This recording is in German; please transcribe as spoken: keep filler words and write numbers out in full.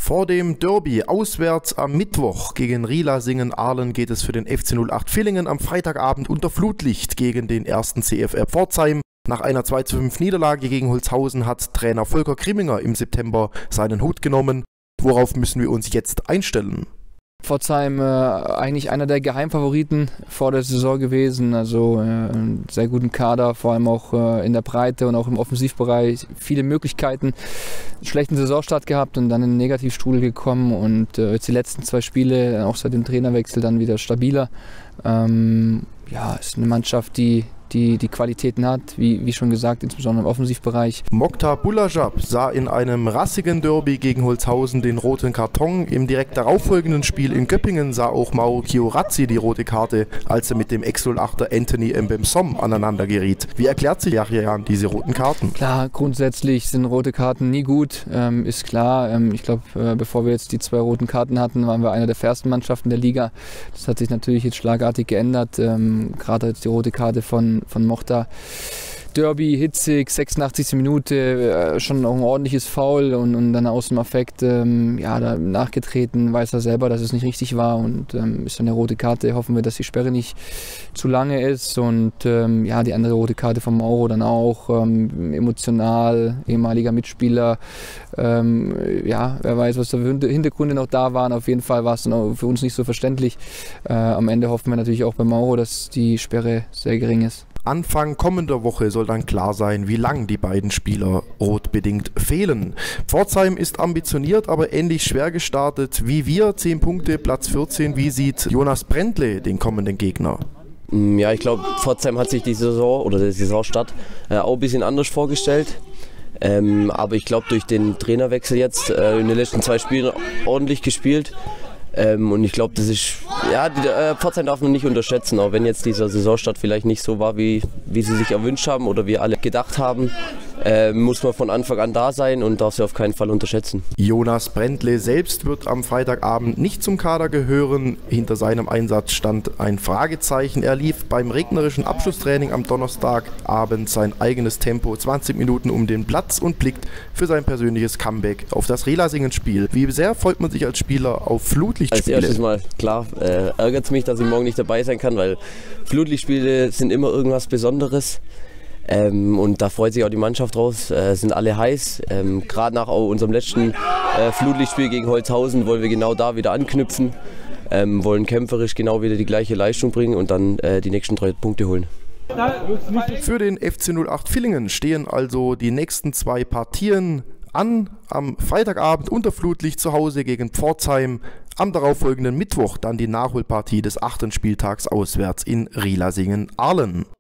Vor dem Derby auswärts am Mittwoch gegen Rilasingen-Ahlen geht es für den F C null acht Villingen am Freitagabend unter Flutlicht gegen den ersten C F R Pforzheim. Nach einer zwei zu fünf Niederlage gegen Holzhausen hat Trainer Volker Grimminger im September seinen Hut genommen. Worauf müssen wir uns jetzt einstellen? Pforzheim äh, eigentlich einer der Geheimfavoriten vor der Saison gewesen, also äh, einen sehr guten Kader, vor allem auch äh, in der Breite und auch im Offensivbereich, viele Möglichkeiten, einen schlechten Saisonstart gehabt und dann in den Negativstrudel gekommen und äh, jetzt die letzten zwei Spiele, auch seit dem Trainerwechsel, dann wieder stabiler. Ähm, ja, ist eine Mannschaft, die die die Qualitäten hat, wie, wie schon gesagt, insbesondere im Offensivbereich. Mokhtar Bulajab sah in einem rassigen Derby gegen Holzhausen den roten Karton. Im direkt darauffolgenden Spiel in Göppingen sah auch Mauro Chiorazzi die rote Karte, als er mit dem Ex null achter Anthony Mbemsom aneinander geriet. Wie erklärt sich Yahya diese roten Karten? Klar, grundsätzlich sind rote Karten nie gut, ähm, ist klar. Ähm, ich glaube, äh, bevor wir jetzt die zwei roten Karten hatten, waren wir einer der fairsten Mannschaften der Liga. Das hat sich natürlich jetzt schlagartig geändert. Ähm, Gerade jetzt die rote Karte von von Mokhtar. Derby, hitzig, sechsundachtzigste Minute, äh, schon auch ein ordentliches Foul und, und dann aus dem Affekt ähm, ja, da nachgetreten, weiß er selber, dass es nicht richtig war und ähm, ist dann eine rote Karte. Hoffen wir, dass die Sperre nicht zu lange ist und ähm, ja, die andere rote Karte von Mauro dann auch, ähm, emotional, ehemaliger Mitspieler, ähm, ja, wer weiß, was da für Hintergründe noch da waren. Auf jeden Fall war es dann auch für uns nicht so verständlich. Äh, am Ende hoffen wir natürlich auch bei Mauro, dass die Sperre sehr gering ist. Anfang kommender Woche soll dann klar sein, wie lang die beiden Spieler rotbedingt fehlen. Pforzheim ist ambitioniert, aber ähnlich schwer gestartet wie wir. zehn Punkte, Platz vierzehn. Wie sieht Jonas Brändle den kommenden Gegner? Ja, ich glaube, Pforzheim hat sich die Saison oder die Saisonstart äh, auch ein bisschen anders vorgestellt. Ähm, aber ich glaube, durch den Trainerwechsel jetzt äh, in den letzten zwei Spielen ordentlich gespielt. Ähm, und ich glaube, das ist, ja, die, äh, Pforzheim darf man nicht unterschätzen, auch wenn jetzt dieser Saisonstart vielleicht nicht so war, wie, wie sie sich erwünscht haben oder wir alle gedacht haben, äh, muss man von Anfang an da sein und darf sie auf keinen Fall unterschätzen. Jonas Brändle selbst wird am Freitagabend nicht zum Kader gehören. Hinter seinem Einsatz stand ein Fragezeichen. Er lief beim regnerischen Abschlusstraining am Donnerstagabend sein eigenes Tempo, zwanzig Minuten um den Platz und blickt für sein persönliches Comeback auf das Rilasingen-Spiel. Wie sehr freut man sich als Spieler auf Flutlichtspiele? Als erstes Mal, klar, äh, ärgert es mich, dass ich morgen nicht dabei sein kann, weil Flutlichtspiele sind immer irgendwas Besonderes. Ähm, und da freut sich auch die Mannschaft draus, äh, sind alle heiß. Ähm, Gerade nach unserem letzten äh, Flutlichtspiel gegen Holzhausen wollen wir genau da wieder anknüpfen, ähm, wollen kämpferisch genau wieder die gleiche Leistung bringen und dann äh, die nächsten drei Punkte holen. Für den F C null acht Villingen stehen also die nächsten zwei Partien an. Am Freitagabend unter Flutlicht zu Hause gegen Pforzheim. Am darauffolgenden Mittwoch dann die Nachholpartie des achten Spieltags auswärts in Rilasingen-Ahlen.